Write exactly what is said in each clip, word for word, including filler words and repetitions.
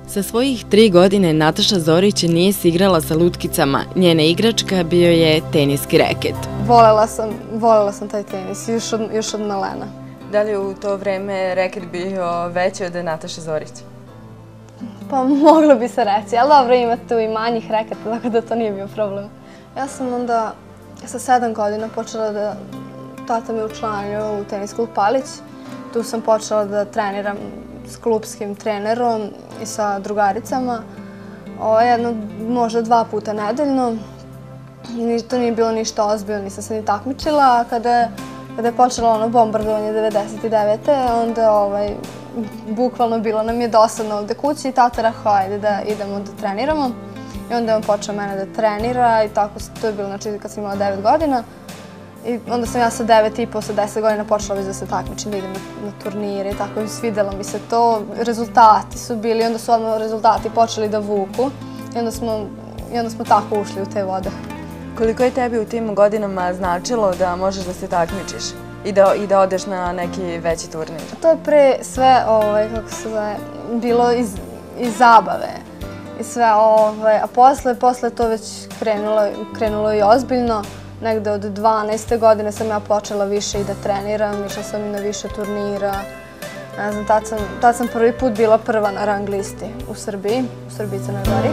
Sa svojih tri godine Nataša Zorić nije se igrala sa lutkicama. Njena igračka bio je teniski reket. Volela sam, volela sam taj tenis, još od, još od malena. Da li je u to vreme reket bio veći od Nataše Zorić? Pa moglo bi se reći, ali dobro, ima tu i manjih reketa, tako da to nije bio problem. Ja sam onda sa sedam godina počela da, tata me učlanio u tenis klub Palić. Tu sam počela da treniram s klubskim trenerom i sa drugaricama. Ovo, jedno, možda dva puta nedeljno. I to nije bilo ništa ozbiljno, nisam se ni takmičila. Kada, kada je počelo ono bombardovanje devedeset devete. onda ovaj, bukvalno bilo nam je dosadno ovde kući i tata rekao ajde da idemo da treniramo. I onda je on počeo mene da trenira i tako to je bilo znači, kad sam imala devet godina. I onda sam ja sa devet i po, sa deset godina počela već da se takmičim, da idem na, na turnire i tako i svidelo mi se to. Rezultati su bili, onda su odmah rezultati počeli da vuku i onda smo, i onda smo tako ušli u te vode. Koliko je tebi u tim godinama značilo da možeš da se takmičiš i da, i da odeš na neki veći turnir? To je pre sve, ovaj, kako se zove, bilo iz, iz zabave i sve, ovaj, a posle, posle to već krenulo, krenulo i ozbiljno. Negde od dvanaeste godine sam ja počela više i da treniram, išla sam i na više turnira. Ne znam, tad sam, tad sam prvi put bila prva na rang listi u Srbiji, u Srbiji i Crnoj Gori.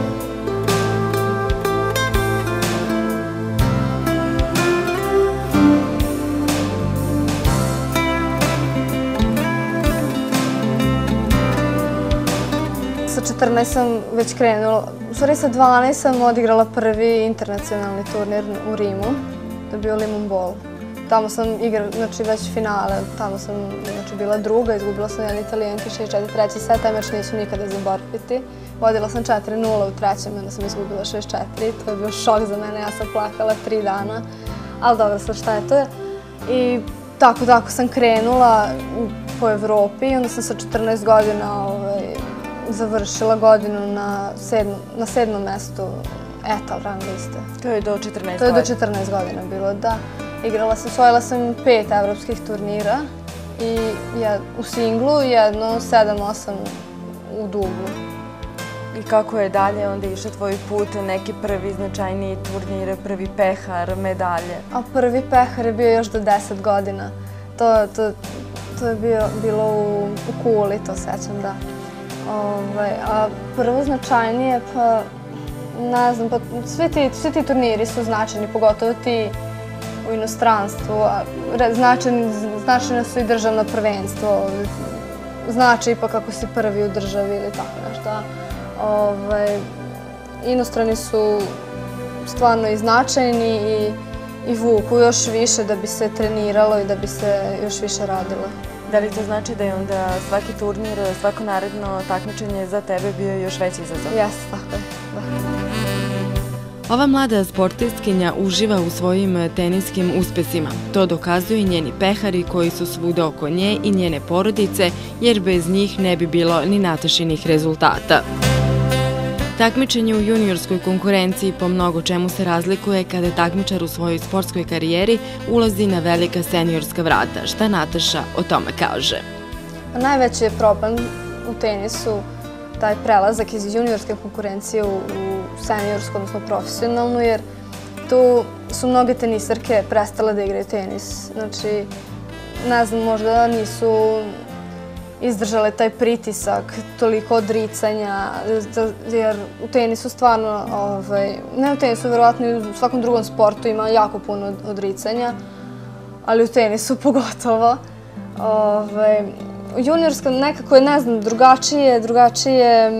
Sa četrnaest sam već krenula, u stvari sa dvanaest sam odigrala prvi internacionalni turnir u Rimu. To je bio Limon Ball. Tamo sam igrala, znači već finale, tamo sam znači, bila druga, izgubila sam jedan Italijanki šest četiri, treći set, taj meč neću nikada zaboraviti. Vodila sam četiri nula u trećem, onda sam izgubila šest četiri, to je bio šok za mene, ja sam plakala tri dana, ali dobro sad šta je to je. I tako, tako sam krenula po Evropi i onda sam sa četrnaest godina ovaj, završila godinu na sedmom, na sedmom mestu etal rang liste. To je do četrnaest To je do četrnaest godina bilo, da. Igrala sam, osvojila sam pet evropskih turnira i ja, u singlu i jedno sedam osam u dublu. I kako je dalje onda išao tvoj put, neki prvi značajniji turnir, prvi pehar, medalje? A prvi pehar je bio još do deset godina. To, to, to je bio, bilo u, u Kuli, to sećam, da. Ovaj, a prvo značajnije, pa ne znam, pa svi ti, svi ti turniri su značajni, pogotovo ti u inostranstvu. Značajni, značajno su i državno prvenstvo, znači ipak kako si prvi u državi ili tako nešto. Ovaj, inostrani su stvarno i značajni i, i vuku još više da bi se treniralo i da bi se još više radilo. Da li to znači da je onda svaki turnir, svako naredno takmičenje za tebe bio još veći izazov? Jeste, tako je, da. Ova mlada sportistkinja uživa u svojim teniskim uspesima. To dokazuju i njeni pehari koji su svuda oko nje i njene porodice, jer bez njih ne bi bilo ni Natašinih rezultata. Takmičenje u juniorskoj konkurenciji po mnogo čemu se razlikuje kada takmičar u svojoj sportskoj karijeri ulazi na velika seniorska vrata. Šta Nataša o tome kaže? Najveći je problem u tenisu taj prelazak iz juniorske konkurencije u seniorsku, odnosno profesionalnu, jer tu su mnoge tenisarke prestale da igraju tenis. Znači, ne znam, možda nisu izdržale taj pritisak, toliko odricanja, jer u tenisu stvarno, ovaj, ne u tenisu, verovatno i u svakom drugom sportu ima jako puno odricanja, ali u tenisu pogotovo. Ovaj, juniorska nekako je, ne znam, drugačije, drugačije,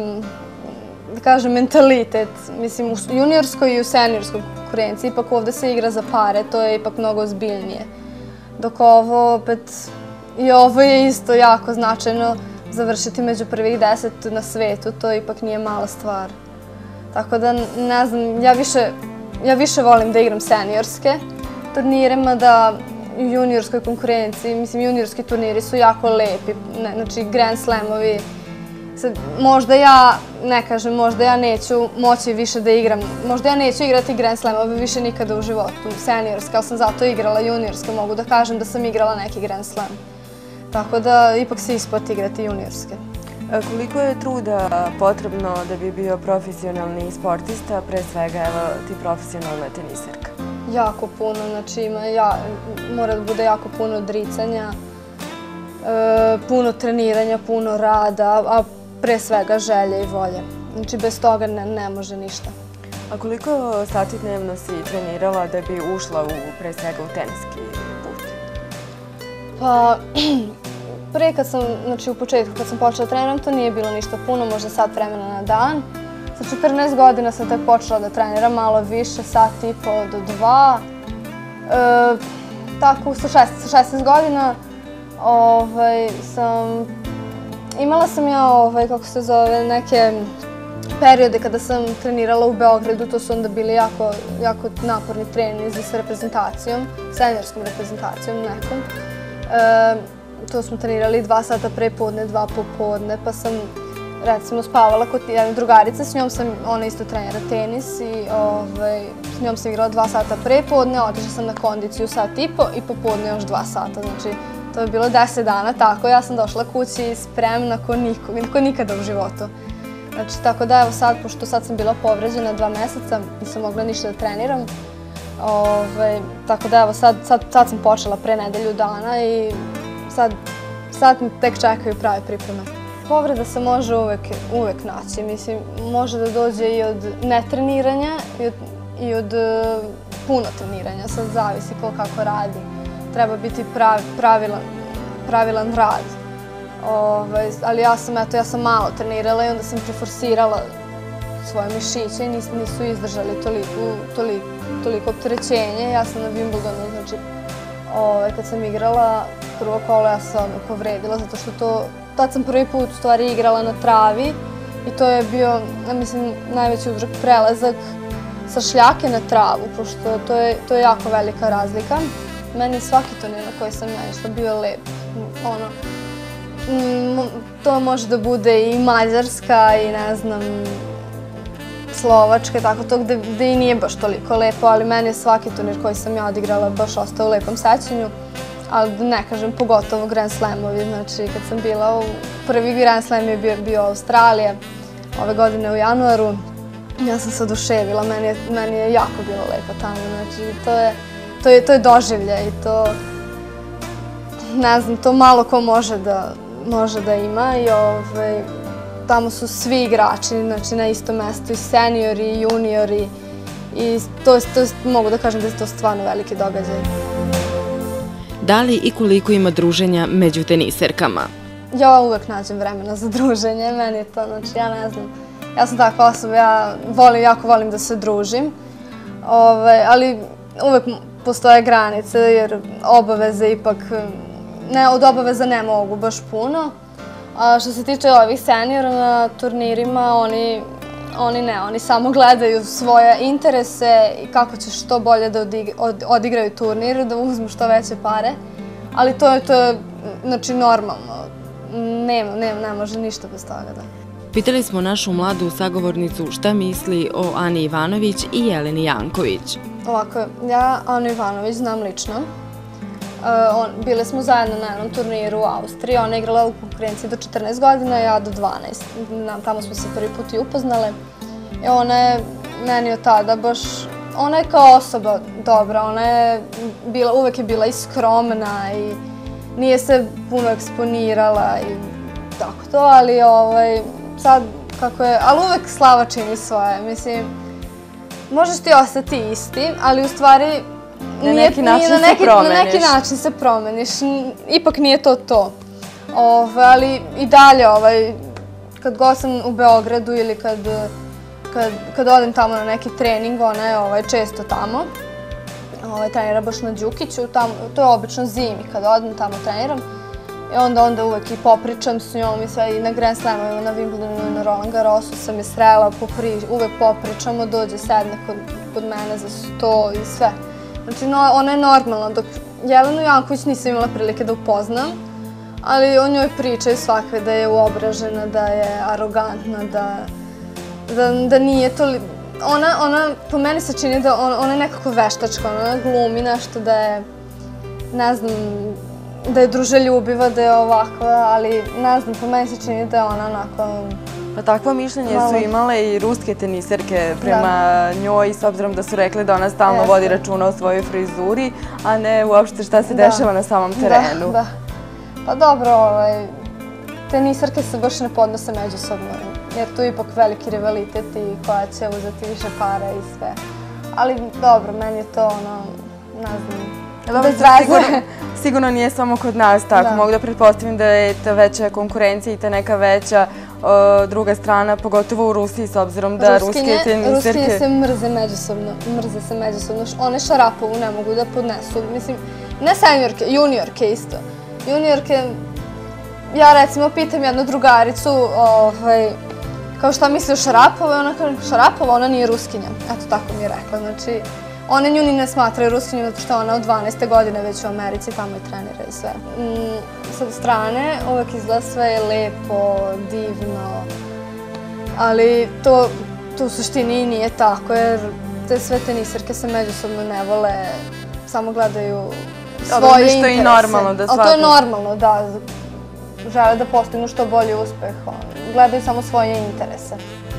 da kažem, mentalitet. Mislim, u juniorskoj i u seniorskoj konkurenciji, ipak ovde se igra za pare, to je ipak mnogo ozbiljnije. Dok ovo, opet, i ovo je isto jako značajno, završiti među prvih deset na svetu, to ipak nije mala stvar. Tako da, ne znam, ja više, ja više volim da igram seniorske turnire, mada u juniorskoj konkurenciji, mislim, juniorski turniri su jako lepi, znači Grand Slamovi. Možda ja, ne kažem, možda ja neću moći više da igram, možda ja neću igrati Grand Slamove više nikada u životu, seniorska, ali sam zato igrala juniorska, mogu da kažem da sam igrala neki Grand Slam. Tako da ipak se isplati igrati juniorske. Koliko je truda potrebno da bi bio profesionalni sportista, pre svega evo ti profesionalna teniserka? Jako puno, znači ima, ja, mora da bude jako puno odricanja, e, puno treniranja, puno rada, a pre svega želje i volje. Znači bez toga ne, ne može ništa. A koliko sati dnevno si trenirala da bi ušla u, pre svega u teniski put? Pa, pre kad sam, znači u početku kad sam počela da treniram, to nije bilo ništa puno, možda sat vremena na dan. Sa četrnaest godina sam tek počela da treniram, malo više, sat i po do dva. E, tako, sa šesnaest godina ovaj, sam, imala sam ja, ovaj, kako se zove, neke periode kada sam trenirala u Beogradu, to su onda bili jako, jako naporni treninzi sa reprezentacijom, seniorskom reprezentacijom nekom. E, to smo trenirali dva sata pre podne, dva popodne, pa sam recimo spavala kod jedne drugarice, s njom sam, ona isto trenira tenis i ovaj, s njom sam igrala dva sata pre podne, otišla sam na kondiciju sat i po i popodne još dva sata, znači to je bilo deset dana tako, ja sam došla kući spremna ko nikog, ko nikada u životu. Znači, tako da evo sad, pošto sad sam bila povređena dva meseca, nisam mogla ništa da treniram, ovaj, tako da evo sad, sad, sad sam počela pre nedelju dana i sad, sad mi tek čekaju prave pripreme. Povreda se može uvek, uvek naći, mislim, može da dođe i od netreniranja i od, i od uh, puno treniranja, sad zavisi ko kako radi. Treba biti prav, pravilan, pravilan rad. Ove, ali ja sam, eto, ja sam malo trenirala i onda sam preforsirala svoje mišiće i nis, nisu izdržali toliko, toliko, toliko opterećenje. Ja sam na Wimbledonu, znači, ove, kad sam igrala prvo kolo, ja sam povredila, zato što to, tad sam prvi put u stvari igrala na travi i to je bio, ja mislim, najveći uzrok prelazak sa šljake na travu, pošto to je, to je jako velika razlika. Meni svaki turnir na koji sam ja išla bio je lep, ono, to može da bude i Mađarska i ne znam, Slovačka, tako to gde, gde i nije baš toliko lepo, ali meni je svaki turnir koji sam ja odigrala baš ostao u lepom sećanju. Ali da ne kažem, pogotovo Grand Slamovi, znači kad sam bila u prvi Grand Slam je bio, bio Australija ove godine u januaru, ja sam se oduševila, meni je, meni je jako bilo lepo tamo, znači to je, to je, to je doživlje i to, ne znam, to malo ko može da, može da ima i ovaj, tamo su svi igrači, znači na istom mestu i seniori i juniori i to, to, mogu da kažem da je to stvarno veliki događaj. Da li i koliko ima druženja među teniserkama? Ja uvek nađem vremena za druženje, meni je to, znači ja ne znam, ja sam takva osoba, ja volim, jako volim da se družim, ove, ali uvek postoje granice jer obaveze ipak, ne, od obaveza ne mogu baš puno. A što se tiče ovih seniora na turnirima, oni, oni ne, oni samo gledaju svoje interese i kako će što bolje da odigraju turnir, da uzmu što veće pare. Ali to je, to je znači, normalno. Nema, nema, ne može ništa bez toga. Da. Pitali smo našu mladu sagovornicu šta misli o Ani Ivanović i Jeleni Janković. Ovako, ja Anu Ivanović znam lično. Uh, on, bile smo zajedno na jednom turniru u Austriji, ona je igrala u konkurenciji do četrnaest godina, ja do dvanaest. Tamo smo se prvi put i upoznale. I ona je meni od tada baš, ona je kao osoba dobra, ona je bila, uvek je bila i skromna i nije se puno eksponirala i tako to, ali ovaj, sad kako je, ali uvek slava čini svoje, mislim, možeš ti ostati isti, ali u stvari Na neki način na neki, se promeniš. Na neki način se promeniš, ipak nije to to. Ove, ali i dalje, ovaj, kad god sam u Beogradu ili kad, kad, kad odem tamo na neki trening, ona je ovaj, često tamo. Ovaj, trenira baš na Đukiću, tamo, to je obično zimi kad odem tamo treniram. I onda, onda uvek i popričam s njom i sve, i na Grand Slamovima, na Wimbledonu, na Roland Garrosu sam je srela, popri, uvek popričamo, dođe, sedne kod, kod mene za sto i sve. Znači, no, ona je normalna, dok Jelenu Janković nisam imala prilike da upoznam, ali o njoj pričaju svakve da je uobražena, da je arogantna, da, da, da nije toliko... Ona, ona, po meni se čini da ona, ona je nekako veštačka, ona glumi nešto da je, ne znam, da je druželjubiva, da je ovakva, ali ne znam, po meni se čini da je ona onako... Pa takvo mišljenje su imale i ruske teniserke prema njoj, s obzirom da su rekli da ona stalno vodi računa o svojoj frizuri, a ne uopšte šta se dešava na samom terenu. Da, da. Pa dobro, teniserke se baš ne podnose međusobno, jer tu je ipak veliki rivalitet i koja će uzeti više para i sve. Ali dobro, meni je to ono, ne znam, bez veze. Sigurno nije samo kod nas tako. Mogu da pretpostavim da je ta veća konkurencija i ta neka veća druga strana, pogotovo u Rusiji, s obzirom da ruske teniserke... Ruskinje se mrze međusobno, mrze se međusobno. One Šarapovu ne mogu da podnesu. Mislim, ne seniorke, juniorke isto. Juniorke, ja recimo pitam jednu drugaricu, kao šta misli o Šarapovoj, ona kaže Šarapova, ona nije Ruskinja. Eto, tako mi je rekla. Znači, one nju ni ne smatraju Ruskinjom, zato što ona od dvanaeste godine već u Americi, tamo i trenira i sve. Sa strane uvek izgleda sve lepo, divno, ali to u suštini i nije tako, jer te sve teniserke se međusobno ne vole, samo gledaju svoje interese. Što je i normalno da svako... Ali to je normalno, da. Žele da postignu što bolji uspeh, gledaju samo svoje interese.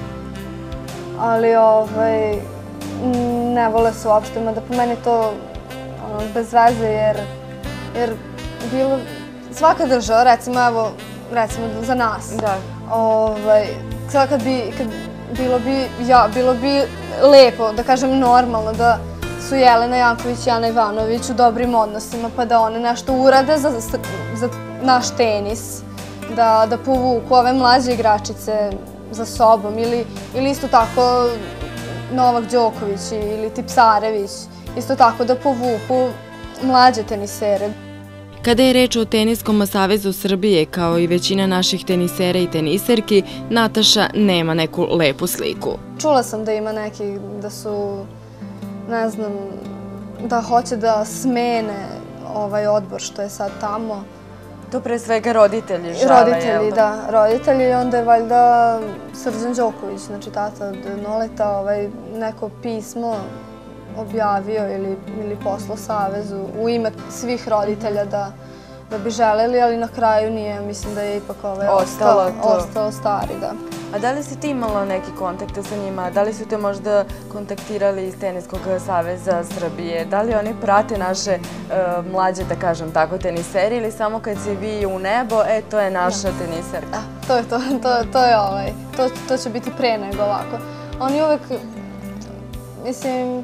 Ali, ovaj... ne vole se uopšte, mada po meni to bez veze, jer bilo, svaka država, recimo, evo, recimo za nas, sada kad bi, bilo bi, ja, bilo bi lepo, da kažem normalno, da su Jelena Janković i Ana Ivanović u dobrim odnosima, pa da one nešto urade za naš tenis, da povuku ove mlađe igračice za sobom, ili isto tako Novak Đoković ili Tipsarević, isto tako da povuku mlađe tenisere. Kada je reč o Teniskom savezu Srbije, kao i većina naših tenisera i teniserki, Nataša nema neku lepu sliku. Čula sam da ima neki, da su, ne znam, da hoće da smene ovaj odbor što je sad tamo. To pre svega roditelji žele, jel da? Roditelji, da. Roditelji i onda je valjda Srđan Đoković, znači tata od Noleta, neko pismo objavio ili poslao Savezu u ime svih roditelja da bi želeli, ali na kraju nije, mislim da je ipak ostalo stari, da. A da li si ti imala neki kontakte sa njima? Da li su te možda kontaktirali iz Teniskog saveza Srbije? Da li oni prate naše mlađe, da kažem tako, teniseri ili samo kad si vi u nebo, e, to je naša teniserka? To je to, to je ovaj, to će biti pre nego ovako. Oni uvek, mislim,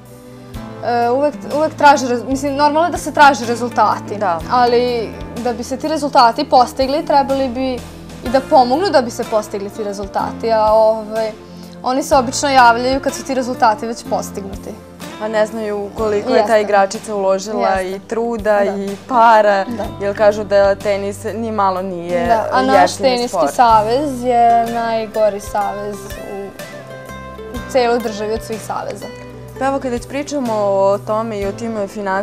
uvek traže, mislim, normalno je da se traže rezultati, ali da bi se ti rezultati postigli, trebali bi i da pomognu da bi se postigli ti rezultati, a oni se obično javljaju kad su ti rezultati već postignuti. A ne znaju koliko je ta igračica uložila i truda i para, jer kažu da tenis ni malo nije jeftini sport. A naš teniski savez je najgori savez u celoj državi od svih saveza. Pa evo, kad već pričamo o tome i o tim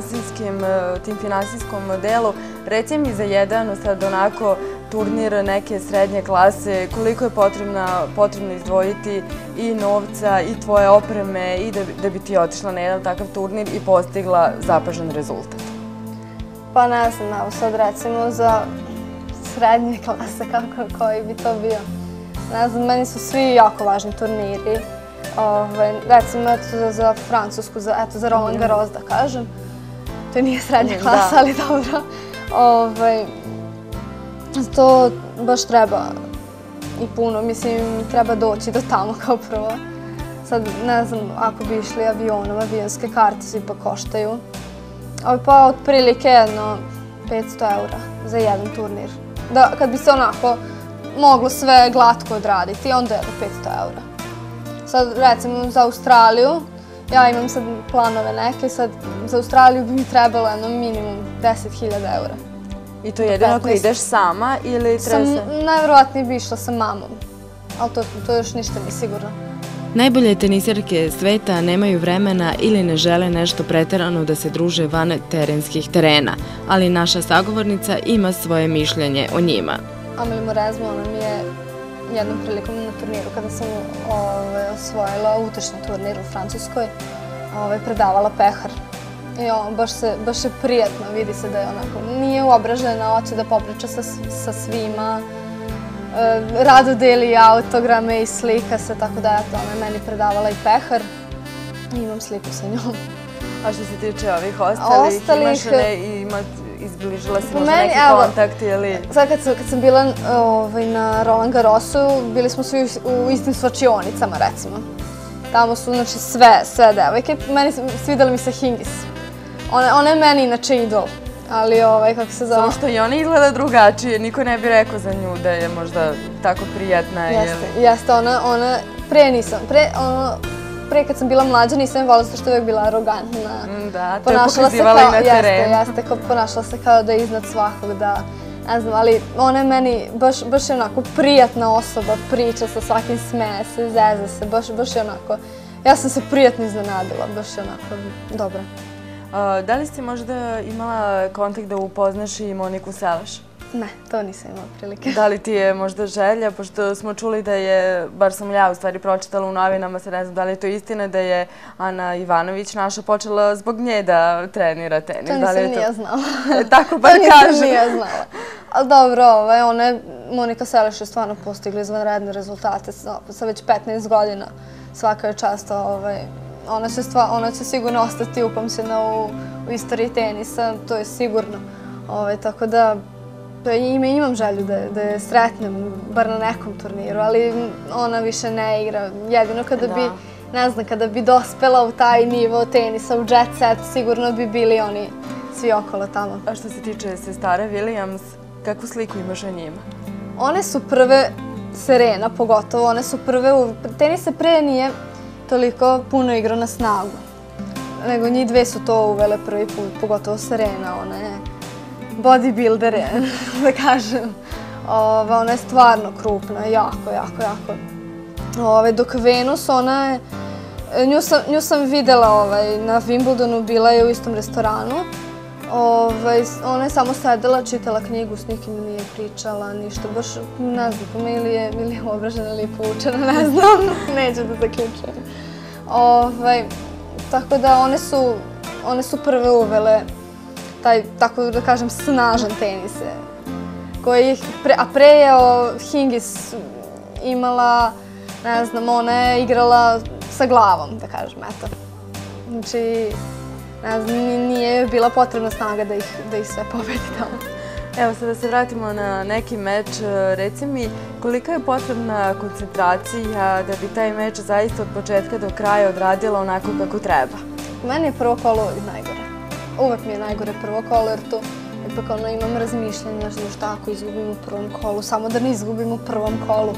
finansijskom modelu, reci mi za jedan sad onako turnir neke srednje klase, koliko je potrebno izdvojiti i novca i tvoje opreme i da bi ti otišla na jedan takav turnir i postigla zapažen rezultat? Pa ne znam, evo sad recimo za srednje klase, koji bi to bio. Ne znam, meni su svi jako važni turniri. Recimo, eto za Francusku, eto za Roland Garros, da kažem. To nije srednja klasa, ali dobro. To baš treba i puno, mislim, treba doći do tamo kao prvo. Sad, ne znam, ako bi išli avionom, avionske karte svi pa koštaju. Pa otprilike jedno petsto eura za jedan turnir. Kad bi se onako moglo sve glatko odraditi, onda jedno petsto eura. Sad, recimo, za Australiju, ja imam sad planove neke, sad za Australiju bi mi trebalo jedno minimum deset hiljada eura. I to jedino ako ideš sama ili treba se... Najverovatnije bi išla sa mamom, ali to još ništa nije sigurno. Najbolje teniserke sveta nemaju vremena ili ne žele nešto preterano da se druže van terenskih terena, ali naša sagovornica ima svoje mišljenje o njima. Amélie Mauresmo, ona mi je jednom prilikom na turniru, kada sam osvojila utršnji turnir u Francuskoj, predavala pehar. I on, baš, se, baš je prijatno, vidi se da je onako, nije uobražena, hoće da popriča sa, sa svima, e, rado deli autograme i slika se, tako da eto, ona je meni predavala i pehar i imam sliku sa njom. A što se tiče ovih ostalih, ostalih imaš ne, ima, izbližila si možda meni, neki evo, kontakt ili... Sad kad sam, kad sam bila ovaj, na Roland Garrosu, bili smo svi u, u istim svačionicama, recimo. Tamo su, znači, sve, sve devojke. Meni svidjela mi se Hingis. Ona, ona je meni inače idol, ali ovaj, kako se zove... Samo što i ona izgleda drugačije, niko ne bi rekao za nju da je možda tako prijatna. Jeste, ili... jeste, ona, ona, pre nisam, pre, ono, pre kad sam bila mlađa nisam je volila zato što je uvijek bila arogantna. Da, to je pokazivala i na terenu. Jeste, jeste, ponašala se kao da je iznad svakog, da, ne znam, ali ona je meni baš, baš je onako prijatna osoba, priča sa svakim, smeje se, zeza se, baš, baš je onako, ja sam se prijatno iznenadila, baš je onako dobra. A, da li si možda imala kontakt da upoznaš i Moniku Selaš? Ne, to nisam imala prilike. Da li ti je možda želja, pošto smo čuli da je, bar sam ja u stvari pročitala u novinama, sad ne znam da li je to istina, da je Ana Ivanović naša počela zbog nje da trenira tenis. To nisam nije znala. Tako bar kažu. To nisam nije znala. Ali dobro, ovaj, ona je, Monika Selaš je stvarno postigla izvanredne rezultate sa već petnaest godina. Svaka je čast, ovaj, ona će, stva, ona će sigurno ostati upamćena u, u istoriji tenisa, to je sigurno. Ovaj, tako da, ime imam želju da, da je sretnem, bar na nekom turniru, ali ona više ne igra. Jedino kada bi, ne znam, kada bi dospela u taj nivo tenisa, u jet set, sigurno bi bili oni svi okolo tamo. A što se tiče sestara Williams, kakvu sliku imaš o njima? One su prve, Serena pogotovo, one su prve, u, tenis se pre nije toliko puno igrao na snagu, nego njih dve su to uvele prvi put, pogotovo Serena, ona je bodybuilder je, da kažem. Ove, ona je stvarno krupna, jako, jako, jako. Ove, dok Venus, ona je, nju sam, nju sam videla ovaj, na Wimbledonu, bila je u istom restoranu. Ove, ona je samo sedela, čitala knjigu, s nikim nije pričala, ništa, baš ne znam, ili je, ili je obražena ili je poučena, ne znam, neću da zaključujem. Ove, tako da one su, one su prve uvele taj, tako da kažem, snažan tenis. Koji, pre, a pre je o, Hingis imala, ne znam, ona je igrala sa glavom, da kažem, eto. Znači, ne znam, nije joj bila potrebna snaga da ih, da ih sve pobedi tamo. Evo, sad da se vratimo na neki meč, reci mi kolika je potrebna koncentracija da bi taj meč zaista od početka do kraja odradila onako kako treba? Meni je prvo kolo uvijek najgore. Uvijek mi je najgore prvo kolo jer tu ipak ono imam razmišljanja šta ako izgubim u prvom kolu, samo da ne izgubim u prvom kolu.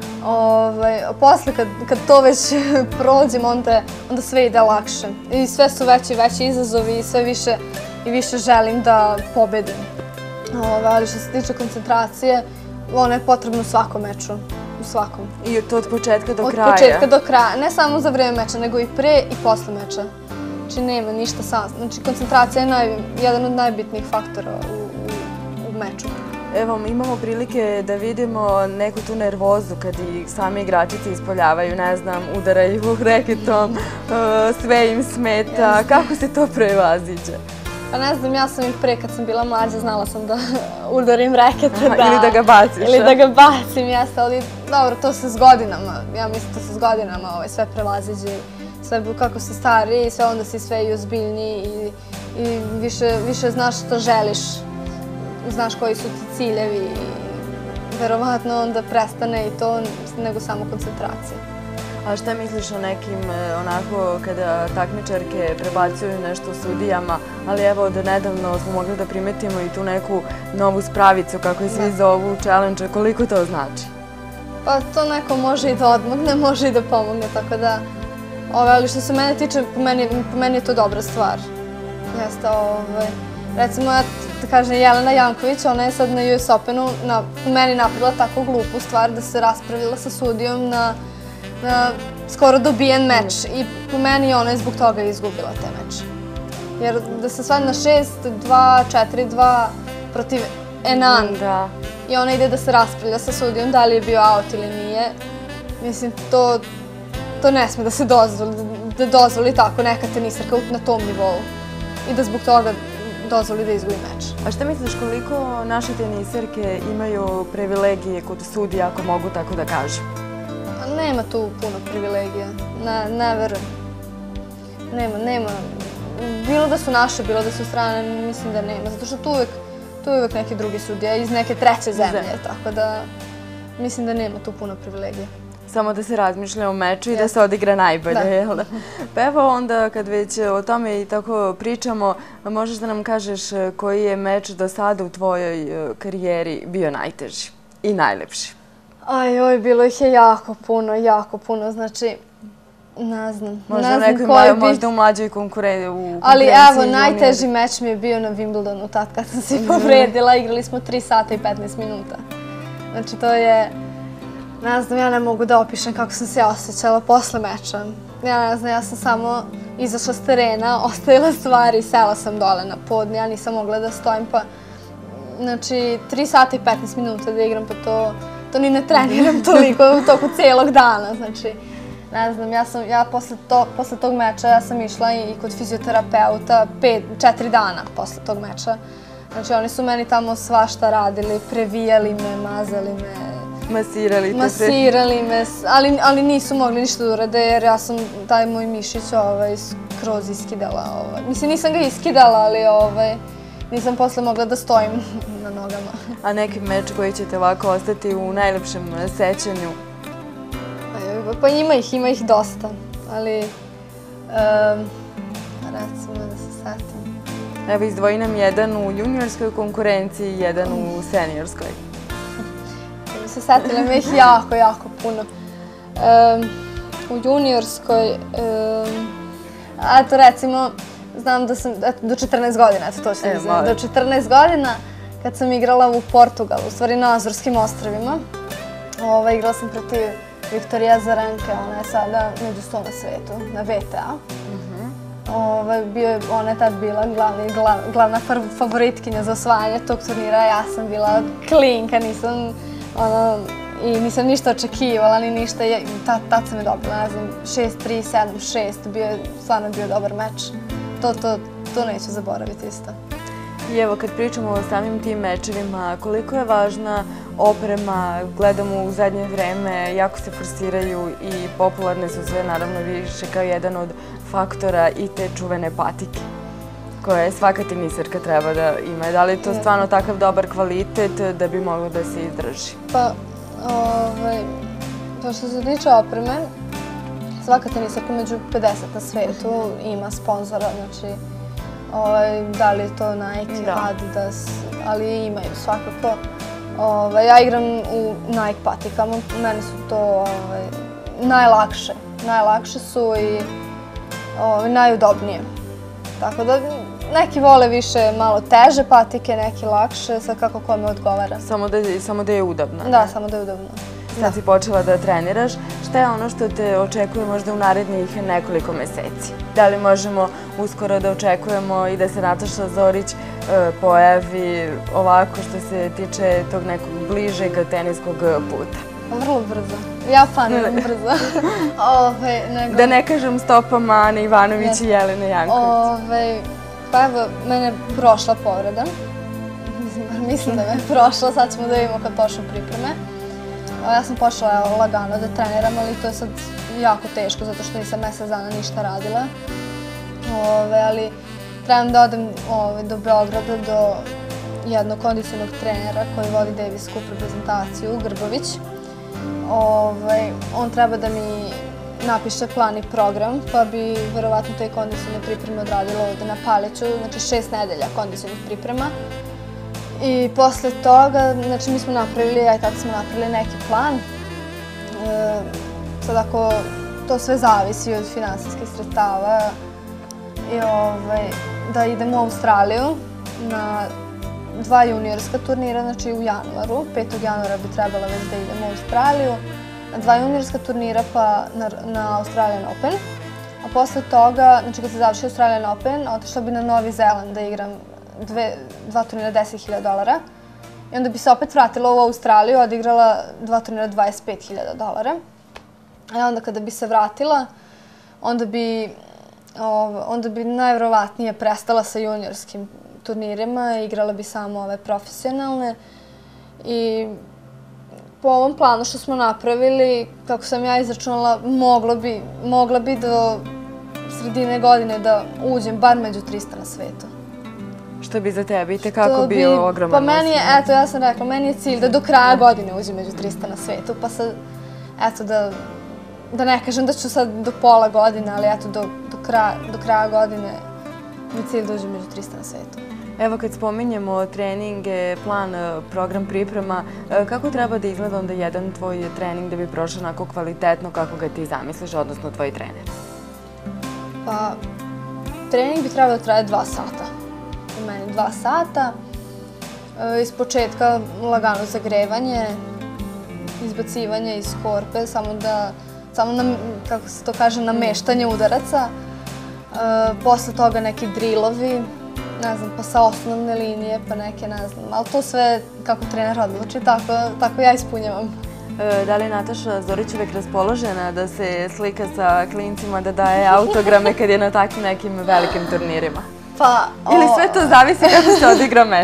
Ove, posle kad, kad to već prođem onda, onda sve ide lakše i sve su veći i veći izazovi i sve više i više želim da pobedim. Ove, ali što se tiče koncentracije, ona je potrebna u svakom meču, u svakom. I to od početka do od kraja? Od početka do kraja, ne samo za vreme meča, nego i pre i posle meča. Znači nema ništa sam, znači koncentracija je naj, jedan od najbitnijih faktora u, u, u meču. Evo, imamo prilike da vidimo neku tu nervozu kad i sami igračice ispoljavaju, ne znam, udaraju reketom, sve im smeta. Kako se to prevaziđe? Pa ne znam, ja sam i pre kad sam bila mlađa znala sam da udarim rekete. Aha, da, ili da ga baciš. Ili da ga bacim, jeste, ali dobro, to se s godinama, ja mislim da se s godinama ovaj, sve prevaziđe. Sve kako si stariji, sve onda si sve i ozbiljniji i, i više, više znaš što želiš, znaš koji su ti ciljevi i verovatno onda prestane i to nego samo koncentracija. A šta misliš o nekim, onako, kada takmičarke prebacuju nešto sudijama, ali evo od nedavno smo mogli da primetimo i tu neku novu spravicu, kako je svi zovu, challenge, koliko to znači? Pa to neko može i da odmogne, može i da pomogne, tako da, ove, ali što se mene tiče, po meni, po meni je to dobra stvar. Jeste, ove, recimo, ja da kažem, Jelena Janković, ona je sad na U S Openu na, po meni napravila tako glupu stvar da se raspravila sa sudijom na na skoro dobijen meč i po meni ona je zbog toga izgubila taj meč. Jer da se svadi na šest dva, četiri dva protiv Enan i ona ide da se raspravlja sa sudijom da li je bio out ili nije, mislim to, to ne sme da se dozvoli, da dozvoli tako neka tenisarka na tom nivou. i da zbog toga dozvoli da izgubi meč. A šta misliš koliko naše teniserke imaju privilegije kod sudija, ako mogu tako da kažem? Nema tu puno privilegija. Ne verujem. Nema, nema. Bilo da su naše, bilo da su strane, mislim da nema. Zato što tu uvek, tu je uvek neki drugi sudija iz neke treće zemlje. Tako da mislim da nema tu puno privilegija. Samo da se razmišlja o meču i da se odigra najbolje. Pa evo onda kad već o tome i tako pričamo, možeš da nam kažeš koji je meč do sada u tvojoj karijeri bio najteži i najlepši? Aj, oj, bilo ih je jako puno, jako puno. Znači, ne znam. Možda nekoj možda u mlađoj konkurenciji. Ali evo, najteži meč mi je bio na Wimbledonu, tad kad sam se povredila. Igrali smo tri sata i petnaest minuta. Znači, to je... Ne znam, ja ne mogu da opišem kako sam se osjećala posle meča. Ja ne znam, ja sam samo izašla s terena, ostavila stvari, sela sam dole na pod, ja nisam mogla da stojim, pa... Znači, tri sata i petnaest minuta da igram, pa to... To ni ne treniram toliko u toku cijelog dana, znači... Ne znam, ja sam, ja posle tog meča, ja sam išla i kod fizioterapeuta pet, četiri dana posle tog meča. Znači, oni su meni tamo svašta radili, previjali me, mazali me... Masirali te se. Masirali me, ali nisu mogli ništa da urade jer ja sam taj moj mišić skroz iskidala. Mislim, nisam ga iskidala, ali nisam posle mogla da stojim na nogama. A neki meč koji će te ovako ostati u najlepšem sećanju? Pa ima ih, ima ih dosta, ali recimo da se setim. Evo, izdvoji nam jedan u juniorskoj konkurenciji i jedan u seniorskoj. Se setila me ih jako, jako puno. U juniorskoj, eto recimo, znam da sam, do četrnaest godina, eto to ću da znam, do četrnaest godina kad sam igrala u Portugalu, u stvari na Azorskim ostrvima, igrala sam protiv Viktorije Azarenke, ona je sada među sto na svetu, na V T A. Ona je tad bila glavna favoritkinja za osvajanje tog turnira, ja sam bila klinka, nisam i nisam ništa očekivala, ni ništa, tad sam je dobila, ne znam, šest tri, sedam šest, stvarno je bio dobar meč. To neću zaboraviti isto. I evo, kad pričamo o samim tim mečevima, koliko je važna oprema, gledamo u zadnje vreme, jako se forsiraju i popularne su sve, naravno, više kao jedan od faktora i te čuvene patike koje svaka teniserka treba da ima. Da li je to stvarno takav dobar kvalitet da bi moglo da se izdrži? Pa, to što se tiče opreme, svaka teniserka među pedeset na svetu ima sponzora, znači da li je to Nike, Adidas, ali imaju svakako. Ja igram u Nike patikama, meni su to najlakše. Najlakše su i najudobnije. Tako da neki vole više malo teže patike, neki lakše, sad kako kome odgovara. Samo da je udobno? Da, samo da je udobno. Sad si počela da treniraš. Šta je ono što te očekuje možda u narednih nekoliko meseci? Da li možemo uskoro da očekujemo i da se Nataša Zorić pojavi ovako što se tiče tog nekog bližeg teniskog puta? Vrlo brzo. Ja faniram brzo. Da ne kažem stopama Ane Ivanović i Jelene Janković. Pa evo, mene je prošla povreda. Mislim da me je prošla, sad ćemo da vidimo kad počnu pripreme. Ja sam počela lagano da treniram, ali to je sad jako teško zato što nisam mesec dana ništa radila. Ali trebam da odem do Beograda do jednog kondicionog trenera koji vodi Davisku reprezentaciju, Grbović. On treba da mi napiše plan i program, pa bi verovatno te kondicione pripreme odradila ovde na Paliću, znači šest nedelja kondicionih priprema. I posle toga, znači mi smo napravili, ja i tada smo napravili neki plan. Sad ako to sve zavisi od finansijskih sredstava, da idemo u Australiju na dva juniorska turnira, znači u januaru. petog januara bi trebala već da idemo u Australiju. Na dva juniorska turnira pa na Australian Open. A posle toga, znači kad se završi Australian Open, otišla bi na Novi Zeland da igram dva turnira deset hiljada dolara. I onda bi se opet vratila u Australiju, odigrala dva turnira dvadeset pet hiljada dolara. A onda kada bi se vratila, onda bi onda bi najverovatnije prestala sa juniorskim turnirima, igrala bi samo ove profesionalne. I po ovom planu što smo napravili, kako sam ja izračunala, mogla bi do sredine godine da uđem bar među trista na svetu. Što bi za tebe i tekako bio ogroman uspeh? Pa meni je, eto, ja sam rekla, meni je cilj da do kraja godine uđem među trista na svetu, pa sad, eto, da ne kažem da ću sad do pola godine, ali eto, do kraja godine mi je cilj da uđem među trista na svetu. Evo, kad spominjemo treninge, plan, program priprema, kako treba da izgleda onda jedan tvoj trening da bi prošao onako kvalitetno kako ga ti zamisliš, odnosno tvoj trener? Pa, trening bi trebalo da traje dva sata. U meni dva sata. Iz početka lagano zagrevanje, izbacivanje iz korpe, samo da, samo, kako se to kaže, nameštanje udaraca. Posle toga neki drilovi, ne znam, pa sa osnovne linije, pa neke, ne znam, ali to sve kako trener odluči, tako ja ispunjavam. Da li je Nataša Zorić uvek raspoložena da se slika sa klincima, da daje autograme kad je na takvim nekim velikim turnirima? Ili sve to zavisi kako se odigra meč?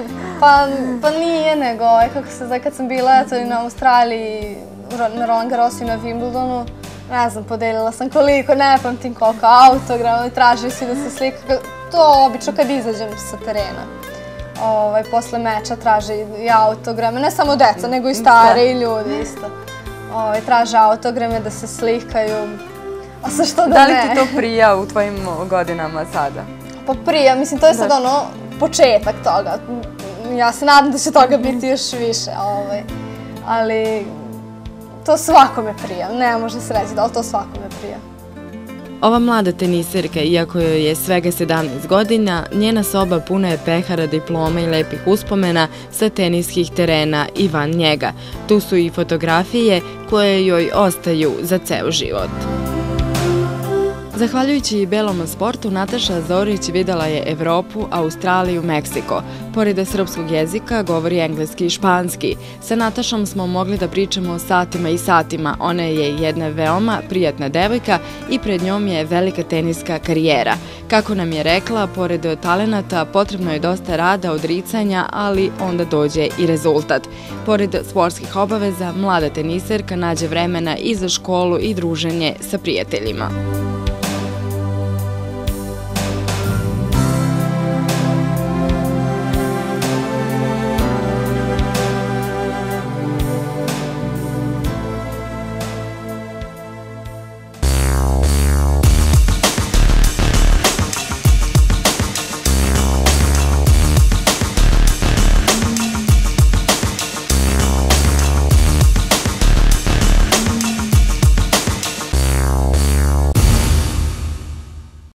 Pa nije, nego kako se zove, kad sam bila na Australiji, na Roland Garrosu i na Wimbledonu, ne znam, podelila sam koliko, ne pamtim koliko autograma i tražili svi da se slika. To obično kad izađem sa terena. Posle meča traže i autograme, ne samo deca, nego i stare i ljudi isto. Traže autograme da se slikaju, a sa što da ne. Da li ti to prija u tvojim godinama sada? Pa prija, mislim, to je sad ono početak toga. Ja se nadam da će toga biti još više, ali to svakome prija, ne može se reći da to svakome prija. Ova mlada teniserka, iako joj je svega sedamnaest godina, njena soba puna je pehara, diploma i lepih uspomena sa teniskih terena i van njega. Tu su i fotografije koje joj ostaju za ceo život. Zahvaljujući belom sportu, Nataša Zorić videla je Evropu, Australiju, Meksiko. Pored srpskog jezika, govori engleski i španski. Sa Natašom smo mogli da pričamo satima i satima. Ona je jedna veoma prijatna devojka i pred njom je velika teniska karijera. Kako nam je rekla, pored talenata potrebno je dosta rada, odricanja, ali onda dođe i rezultat. Pored sportskih obaveza, mlada teniserka nađe vremena i za školu i druženje sa prijateljima.